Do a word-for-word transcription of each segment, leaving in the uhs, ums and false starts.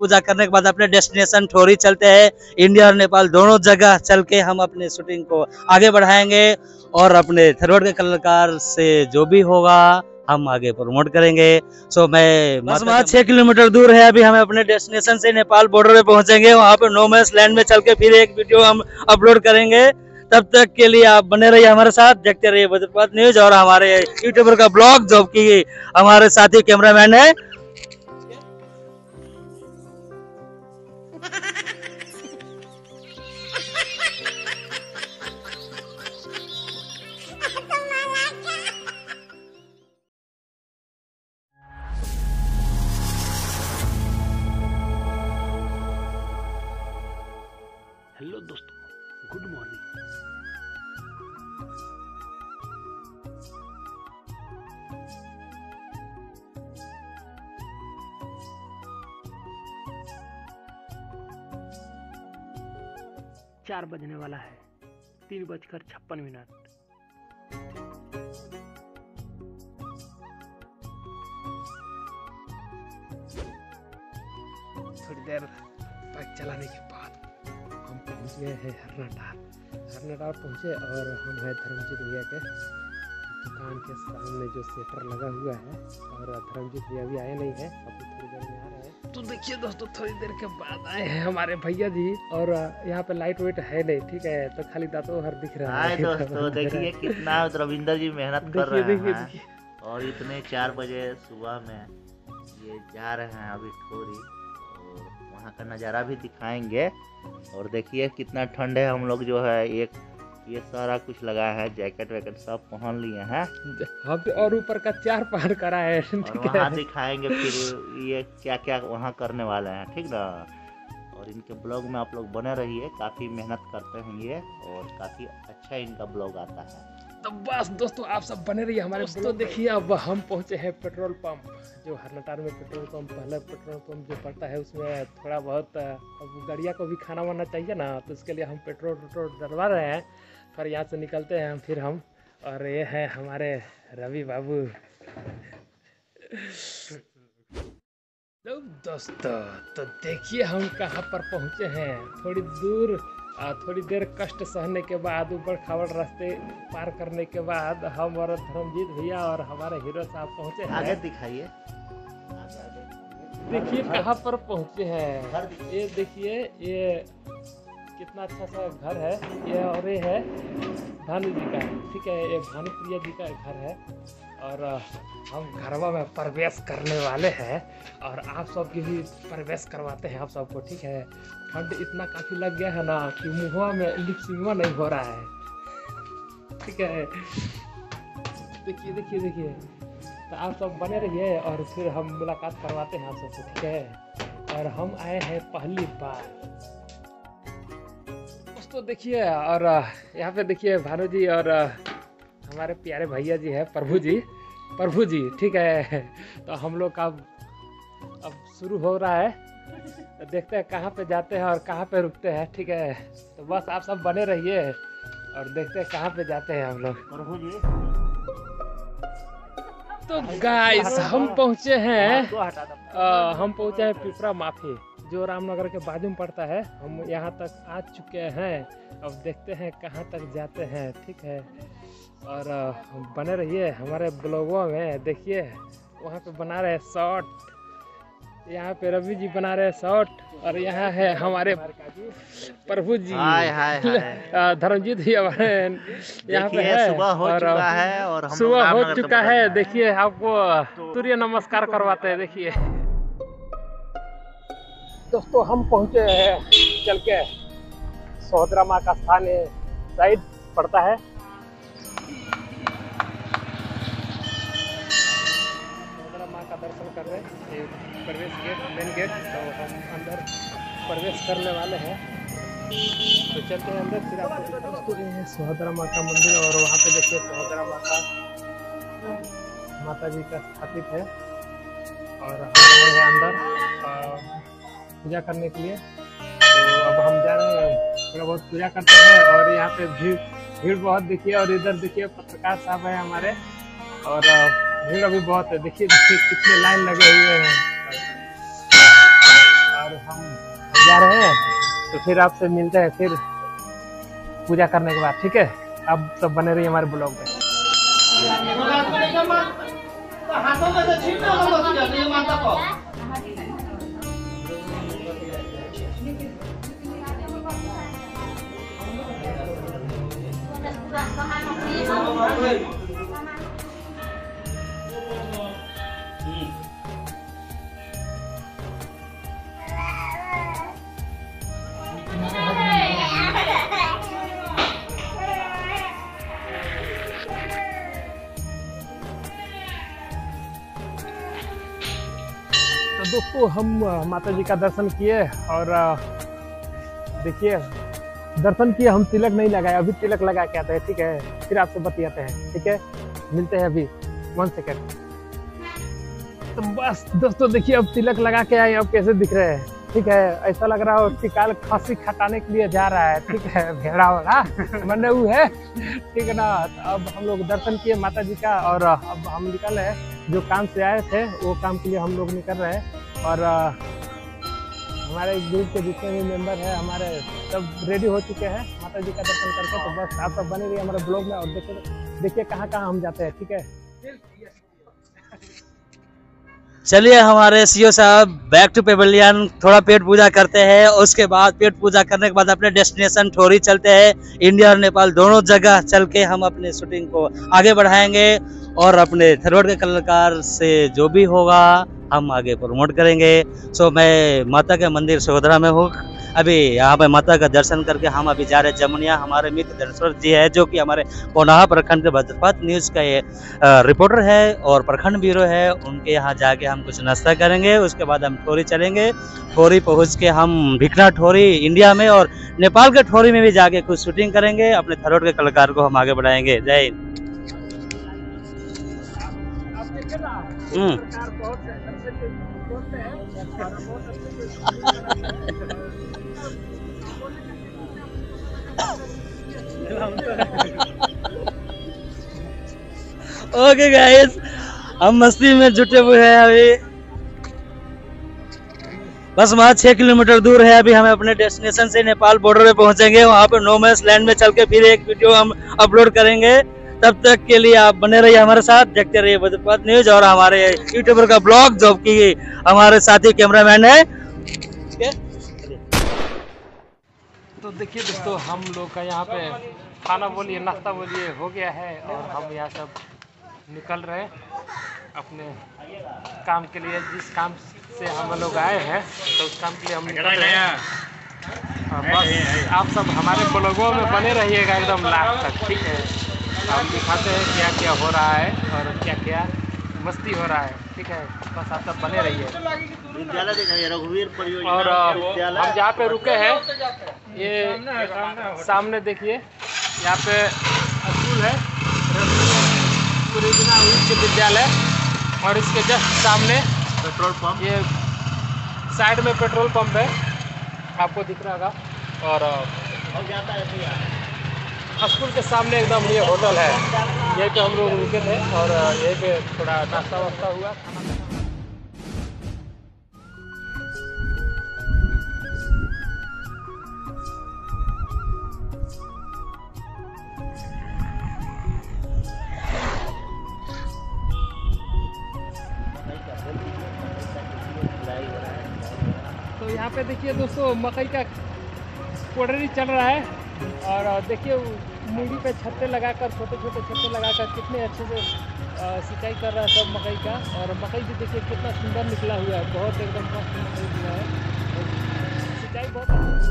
पूजा करने के बाद अपने डेस्टिनेशन ठोरी चलते हैं। इंडिया और नेपाल दोनों जगह चल के हम अपने शूटिंग को आगे बढ़ाएंगे और अपने थरवट के कलाकार से जो भी होगा हम आगे प्रमोट करेंगे। सो मैं बस वहाँ छह किलोमीटर दूर है, अभी हमें अपने डेस्टिनेशन से नेपाल बॉर्डर पे पहुंचेंगे। वहाँ पे नो मैंस लैंड में चल के फिर एक वीडियो हम अपलोड करेंगे। तब तक के लिए आप बने रहिए हमारे साथ, देखते रहिए वज्रपात न्यूज और हमारे यूट्यूबर का ब्लॉग, जो कि हमारे साथी कैमरामैन है। हेलो दोस्तों, गुड मॉर्निंग। चार बजने वाला है, तीन बजकर छप्पन मिनट। थोड़ी देर बाइक चलाने के बाद हम पहुंच गए हैं हरनाटार। हरनाटार पहुंचे और हम हैं धर्मजीत भैया के दुकान के सामने जो सेटर लगा हुआ है, और धर्मजीत भैया भी आए नहीं है, अभी थोड़ी देर में आ रहे हैं। तो देखिए दोस्तों, थोड़ी देर के बाद आए हैं हमारे भैया जी, और यहाँ पे लाइट वेट है नहीं, ठीक है, तो खाली दांतों हर दिख रहा है। दोस्तों देखिए कितना रविंदर जी मेहनत कर रहे हैं, और इतने चार बजे सुबह में ये जा रहे हैं अभी ठोरी, और वहाँ का नज़ारा भी दिखाएंगे। और देखिए कितना ठंड है, हम लोग जो है एक ये सारा कुछ लगाया है, जैकेट वैकेट सब पहन लिए हैं हम, और ऊपर का चार पहन करा है, और वहाँ दिखाएंगे फिर ये क्या क्या वहाँ करने वाले हैं, ठीक ना। और इनके ब्लॉग में आप लोग बने रहिए, काफ़ी मेहनत करते हैं ये, और काफ़ी अच्छा इनका ब्लॉग आता है। तो बस दोस्तों, आप सब बने रहिए हमारे दोस्तों। देखिए अब हम पहुंचे हैं पेट्रोल पंप, जो हरनाटार में पेट्रोल पंप, पहले पेट्रोल पंप जो पड़ता है उसमें थोड़ा बहुत अब गाड़िया को भी खाना वाना चाहिए ना, तो इसके लिए हम पेट्रोल पेट्रोल डलवा रहे हैं। फिर यहाँ से निकलते हैं फिर हम, और ये है हमारे रवि बाबू। तो दोस्तों, तो देखिए हम कहाँ पर पहुँचे हैं। थोड़ी दूर थोड़ी देर कष्ट सहने के बाद, ऊपर खावड़ रास्ते पार करने के बाद, हम और धर्मजीत भैया और हमारे हीरो साहब पहुँचे हैं। आगे दिखाइए, देखिए कहाँ पर पहुँचे हैं। ये देखिए ये कितना अच्छा सा घर है ये, और ये है भानु जी का, ठीक है, ये भानुप्रिया जी का घर है, और हम घरवा में प्रवेश करने वाले हैं, और आप सबकी भी प्रवेश करवाते हैं आप सबको, ठीक है। ठंड इतना काफ़ी लग गया है ना कि मुँहवा में लिपसिंगवा नहीं हो रहा है, ठीक है। देखिए देखिए देखिए, तो आप सब बने रहिए और फिर हम मुलाकात करवाते हैं आप सबको, ठीक है। और हम आए हैं पहली बार दोस्तों, देखिए, और यहाँ पे देखिए भानु जी और हमारे प्यारे भैया जी है प्रभु जी, प्रभु जी, ठीक है। तो हम लोग का अब शुरू हो रहा है, तो देखते हैं कहाँ पे जाते हैं और कहाँ पे रुकते हैं, ठीक है। तो बस आप सब बने रहिए और देखते हैं कहाँ पे जाते हैं हम लोग, प्रभु जी। तो गाइस हम पहुँचे हैं, आ, हम पहुँचे हैं पिपरा माफी, जो रामनगर के बाजू में पड़ता है। हम यहाँ तक आ चुके हैं, अब देखते हैं कहाँ तक जाते हैं, ठीक है। और बने रहिए हमारे ब्लॉगों में। देखिए वहाँ पे बना रहे शॉर्ट, यहाँ पे रवि जी बना रहे शॉर्ट, और यहाँ है हमारे प्रभु जी, हाय हाय हाय धर्मजीत जी हमारे यहाँ पे है। सुबह हो और चुका है, और हम सुबह हो चुका है। देखिए आपको सूर्य नमस्कार करवाते हैं। देखिए दोस्तों, हम पहुँचे हैं चल के सोहदरा माँ का स्थान साइड पड़ता है। सोहदरा माँ का दर्शन कर रहे हैं, प्रवेश गेट, मेन गेट, तो हम अंदर प्रवेश करने वाले हैं, तो चलते हैं अंदर। फिर आपको ये है सोहदरा माँ का मंदिर, और वहाँ पे देखिए सोहदरा माँ का माता जी का स्थापित है, और हम गए हैं अंदर पूजा करने के लिए। तो अब हम जा रहे हैं, थोड़ा बहुत पूजा करते हैं, और यहाँ पे भीड़ भीड़ बहुत देखिए, और इधर देखिए पत्रकार साहब हैं हमारे, और भीड़ अभी बहुत है। देखिए देखिए कितने लाइन लगे हुए हैं, और तो फिर आपसे मिलते हैं फिर पूजा करने के बाद, ठीक है। अब सब बने रहिए हमारे ब्लॉग में। तो दोस्तों हम माता जी का दर्शन किए और देखिए दर्शन किए, हम तिलक नहीं लगाए, अभी तिलक लगा के आते हैं, ठीक है। फिर आपसे बतियाते हैं, ठीक है। मिलते हैं अभी, वन सेकेंड। तो बस दोस्तों देखिए अब तिलक लगा के आए, अब कैसे दिख रहे हैं, ठीक है। ऐसा लग रहा हो टिकाल खांसी खटाने के लिए जा रहा है, ठीक है। भेड़ा वाला मैंने वो है, ठीक है ना। तो अब हम लोग दर्शन किए माता जी का और अब हम निकल रहे हैं। जो काम से आए थे वो काम के लिए हम लोग निकल रहे हैं और हमारे ग्रुप के जितने भी मेंबर हैं हमारे सब रेडी हो चुके हैं माता जी का दर्शन करके। तो बस आप सब बने रहिए हमारे ब्लॉग में और देखिए देखिए कहाँ कहाँ हम जाते हैं, ठीक है। चलिए हमारे सीओ साहब बैक टू पेवेलियन, थोड़ा पेट पूजा करते हैं, उसके बाद पेट पूजा करने के बाद अपने डेस्टिनेशन ठोरी चलते हैं। इंडिया और नेपाल दोनों जगह चल के हम अपने शूटिंग को आगे बढ़ाएंगे और अपने थरवट के कलाकार से जो भी होगा हम आगे प्रमोट करेंगे। सो मैं माता के मंदिर सोहदरा में हूँ अभी, यहाँ पे माता का दर्शन करके हम अभी जा रहे हैं जमुनिया। हमारे मित्र धनेश्वर जी है जो कि हमारे कोनाहा प्रखंड के वज्रपात न्यूज़ का ये रिपोर्टर है और प्रखंड ब्यूरो है, उनके यहाँ जाके हम कुछ नाश्ता करेंगे। उसके बाद हम ठोरी चलेंगे। ठोरी पहुँच के हम भिखना ठोरी इंडिया में और नेपाल के ठोरी में भी जाके कुछ शूटिंग करेंगे। अपने थरवट के कलाकार को हम आगे बढ़ाएंगे। जय हिंद। ओके गाइस, हम मस्ती में जुटे हुए हैं अभी। बस वहाँ छह किलोमीटर दूर है, अभी हमें अपने डेस्टिनेशन से नेपाल बॉर्डर पे पहुंचेंगे। वहाँ पे नो मैंस लैंड में चल के फिर एक वीडियो हम अपलोड करेंगे। तब तक के लिए आप बने रहिए हमारे साथ, देखते रहिए वज्रपात न्यूज और हमारे यूट्यूबर का ब्लॉग जो कि हमारे साथी कैमरामैन है। तो देखिए दोस्तों हम लोग का यहाँ पे खाना बोलिए नाश्ता बोलिए हो गया है और हम यहाँ सब निकल रहे हैं अपने काम के लिए। जिस काम से हम लोग आए हैं तो उस काम के लिए हम निकल रहे हैं। बस आप सब हमारे ब्लॉगों में बने रहिएगा एकदम लास्ट तक, ठीक है। हम दिखाते हैं क्या क्या हो रहा है और क्या क्या मस्ती हो रहा है, ठीक है। बस आप सब बने रहिए। विद्यालय दिखाइए, रघुवीर परियोजना और विद्यालय। हम जहाँ पे रुके हैं ये सामने देखिए, यहाँ पे स्कूल है परियोजना विद्यालय और इसके जस्ट सामने पेट्रोल पंप, ये साइड में पेट्रोल पंप है, आपको दिख रहा होगा। और जाता है स्कूल के सामने एकदम ये होटल है, यहीं पे हम लोग रुके थे और यहीं पे थोड़ा नाश्ता वास्ता हुआ। तो यहाँ पे देखिए दोस्तों मकई का पोडरी चल रहा है और देखिए मूड़ी पे छत्ते लगाकर, छोटे छोटे छत्ते लगाकर कितने अच्छे से सिंचाई कर रहा है सब मकई का। और मकई भी देखिए कितना सुंदर निकला हुआ है, बहुत एकदम मस्त मकई हुआ है, सिंचाई बहुत।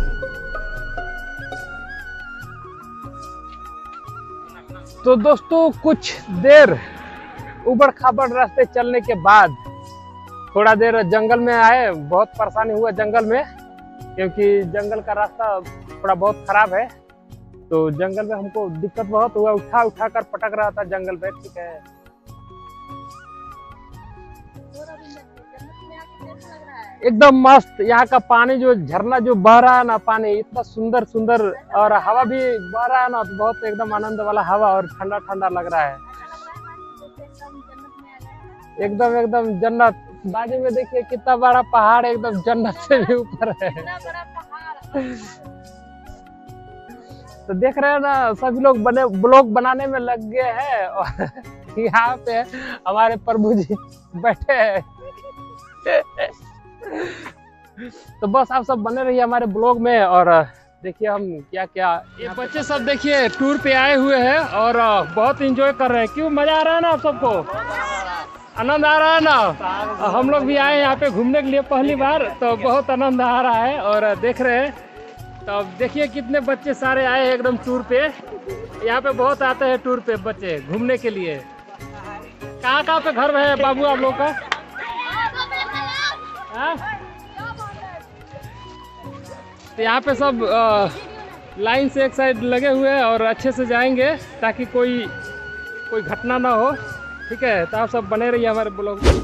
तो दोस्तों कुछ देर उबड़ खाबड़ रास्ते चलने के बाद थोड़ा देर जंगल में आए। बहुत परेशानी हुआ जंगल में क्योंकि जंगल का रास्ता थोड़ा बहुत खराब है, तो जंगल में हमको दिक्कत बहुत हुआ, उठा उठा कर पटक रहा था जंगल में, ठीक है। एकदम मस्त यहाँ का पानी, जो झरना जो बह रहा है ना, पानी इतना सुंदर सुंदर और हवा भी बह रहा है ना, तो बहुत एकदम आनंद वाला हवा और ठंडा ठंडा लग रहा है, एकदम एकदम जन्नत। बाजू में देखिए कितना बड़ा पहाड़, एकदम जन्नत से भी ऊपर है। तो देख रहे हैं ना, सभी लोग बने ब्लॉग बनाने में लग गए हैं और यहाँ पे हमारे प्रभु जी बैठे हैं। तो बस आप सब बने रहिए हमारे ब्लॉग में और देखिए हम क्या क्या, ये बच्चे सब देखिए टूर पे आए हुए हैं और बहुत एंजॉय कर रहे हैं। क्यों, मजा आ रहा है ना? आप सबको आनंद आ रहा है ना? हम लोग भी आए यहाँ पे घूमने के लिए पहली बार, तो बहुत आनंद आ रहा है और देख रहे हैं। तो अब देखिए कितने बच्चे सारे आए हैं एकदम टूर पे। यहाँ पे बहुत आते हैं टूर पे बच्चे घूमने के लिए। कहाँ कहाँ पे घर है बाबू आप लोग का? हाँ? तो यहाँ पे सब आ, लाइन से एक साइड लगे हुए हैं और अच्छे से जाएंगे ताकि कोई कोई घटना ना हो। ठीक है, तो आप सब बने रहिए हमारे ब्लॉग में।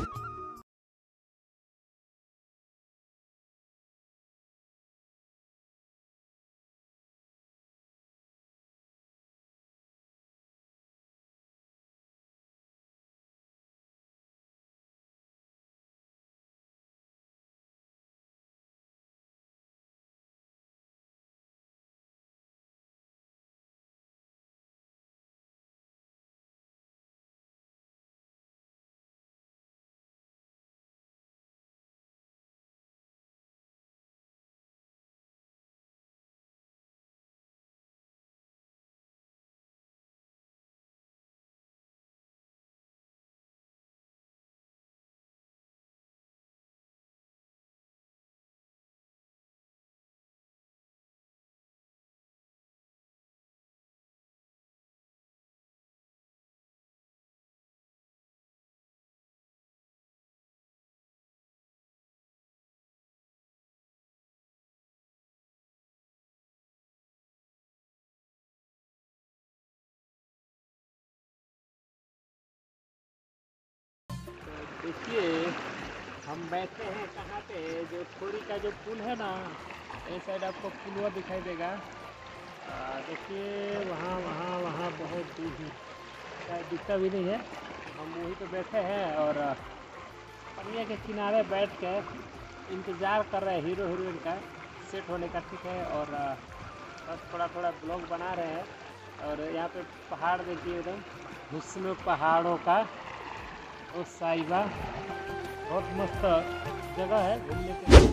देखिए हम बैठे हैं कहाँ पे, जो थोड़ी का जो पुल है ना, इस साइड आपको पुलवा दिखाई देगा। देखिए वहाँ वहाँ वहाँ बहुत दूर है, शायद दिखता भी नहीं है। हम वहीं पे बैठे हैं और पनिया के किनारे बैठ कर इंतज़ार कर रहे हैं हीरो हीरोइन का सेट होने का। ठीक है, और बस थोड़ा थोड़ा ब्लॉग बना रहे हैं। और यहाँ पे पहाड़ देखिए एकदम हुस्न पहाड़ों का ओ साहिबा, बहुत मस्त जगह है घूमने के लिए।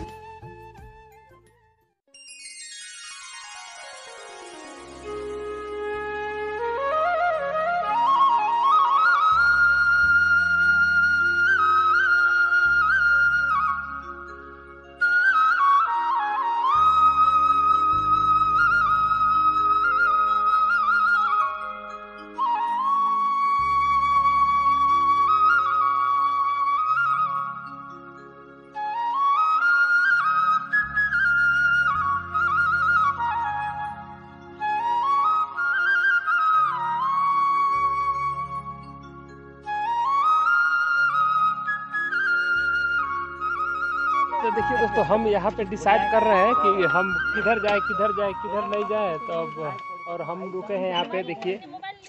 तो देखिए दोस्तों, हम यहाँ पे डिसाइड कर रहे हैं कि हम किधर जाए किधर जाए किधर नहीं जाए। तो अब और हम रुके हैं यहाँ पे, देखिए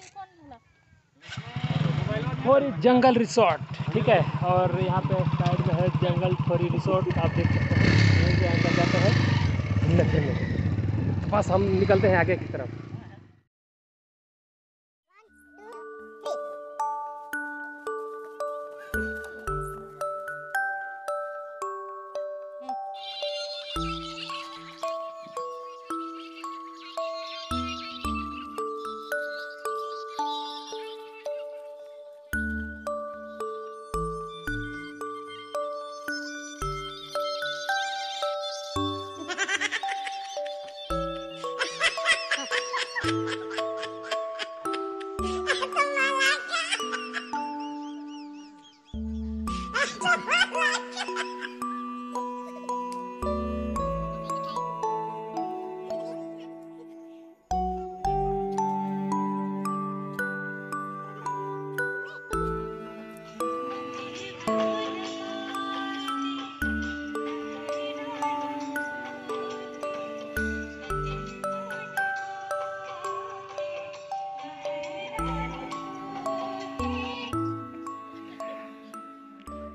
थोड़ी जंगल रिसोर्ट। ठीक है, और यहाँ पे साइड में है जंगल थोड़ी रिसोर्ट, आप देख सकते हैं। यहीं से अंदर जाते हैं घूमने फिरने। बस हम निकलते हैं आगे की तरफ।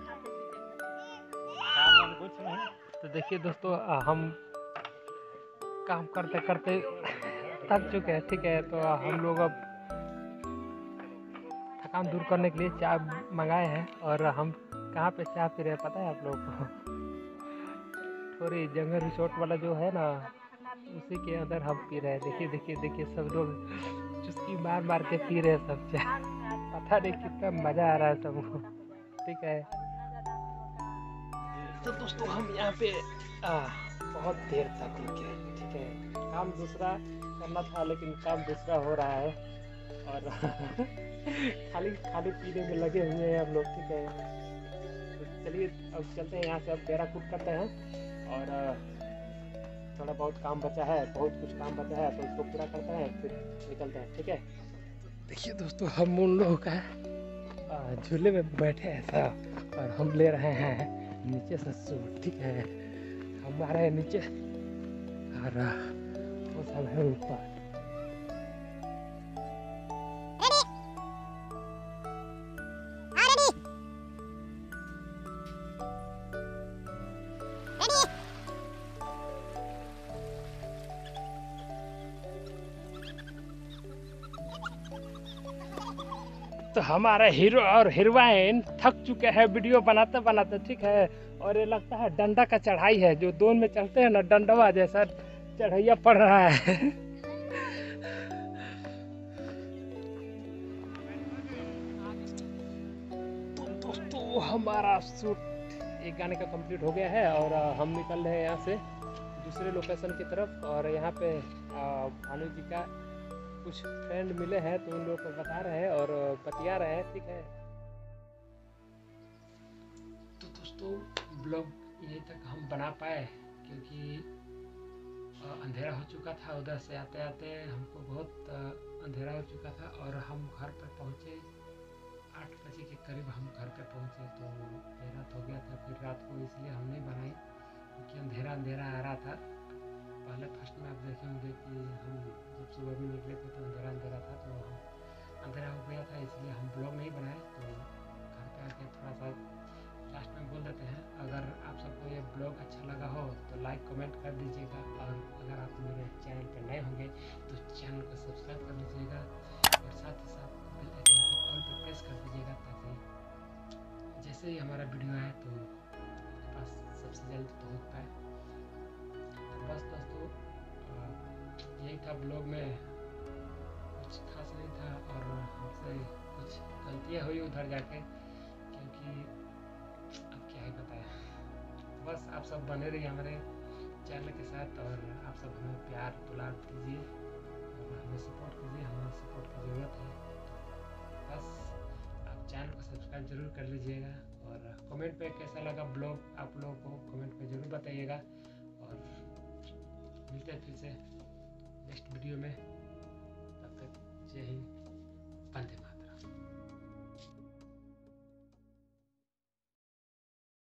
तो देखिए दोस्तों, हम काम करते करते थक चुके हैं, ठीक है। तो हम लोग अब थकान दूर करने के लिए चाय मंगाए हैं और हम कहाँ पे चाय पी रहे हैं पता है आप लोग को? थोड़ी जंगल रिसोर्ट वाला जो है ना, उसी के अंदर हम पी रहे हैं। देखिए देखिए देखिए सब लोग चुस्की मार मार के पी रहे हैं सब चाय। पता नहीं कितना मज़ा आ रहा है सबको, ठीक है। तो दोस्तों हम यहाँ पे आ, बहुत देर तक रुके, ठीक है। काम दूसरा करना था लेकिन काम दूसरा हो रहा है और खाली खाली पीने में लगे हुए हैं हम लोग, ठीक है। तो चलिए अब चलते हैं यहाँ से, अब डेरा कूट करते हैं और थोड़ा बहुत काम बचा है, बहुत कुछ काम बचा है तो उसको पूरा करते हैं फिर निकलते हैं, ठीक है। देखिए दोस्तों हम उन लोगों का झूले में बैठे हैं सब और हम ले रहे हैं नीचे से सूट, ठीक है। हम आ रहे हैं नीचे और वो सब है ऊपर। तो हमारे हीरो और हीरोइन थक चुके हैं वीडियो बनाते बनाते, ठीक है। और ये लगता है डंडा का चढ़ाई है, जो दोन में चलते हैं ना डंडवा जैसा चढ़ाइया पड़ रहा है। तो दोस्तों हमारा शूट एक गाने का कंप्लीट हो गया है और हम निकल रहे हैं यहाँ से दूसरे लोकेशन की तरफ। और यहाँ पे भानु जी का कुछ फ्रेंड मिले हैं तो उन लोगों को बता रहे हैं और बतिया रहे हैं, ठीक है। तो दोस्तों ब्लॉग यहीं तक हम बना पाए क्योंकि अंधेरा हो चुका था, उधर से आते आते हमको बहुत अंधेरा हो चुका था और हम घर पर पहुँचे आठ बजे के करीब हम घर पर पहुँचे तो देर रात हो गया था। फिर रात को इसलिए हम नहीं बनाई क्योंकि अंधेरा अंधेरा आ रहा था। पहले फर्स्ट में आप देखे होंगे कि हम जब सुबह भी निकले थे तो अंधेरा अंधेरा था, तो हम अंधेरा हो गया था इसलिए हम ब्लॉग नहीं बनाए। तो घर पे आके थोड़ा सा लास्ट में बोल देते हैं, अगर आप सबको ये ब्लॉग अच्छा लगा हो तो लाइक कमेंट कर दीजिएगा और अगर आप मेरे चैनल पर नए होंगे तो चैनल को सब्सक्राइब कर दीजिएगा और साथ ही साथ बेल आइकन को ऑल पर प्रेस कर दीजिएगा ताकि जैसे ही हमारा वीडियो आए तो आपके पास सबसे जल्द पहुँच पाए। बस दोस्तों यही था ब्लॉग में, कुछ खास नहीं था और हमसे कुछ गलतियाँ हुई उधर जाके क्योंकि अब क्या ही बताया। बस आप सब बने रहिए हमारे चैनल के साथ और आप सब हमें प्यार दुलार दीजिए और हमें सपोर्ट कीजिए, हमें सपोर्ट की ज़रूरत है। बस आप चैनल को सब्सक्राइब ज़रूर कर लीजिएगा और कमेंट पे कैसा लगा ब्लॉग आप लोगों को कमेंट पे ज़रूर बताइएगा और मिलते हैं फिर से नेक्स्ट वीडियो में। तब तक जय हिंद, वंदे मातरम।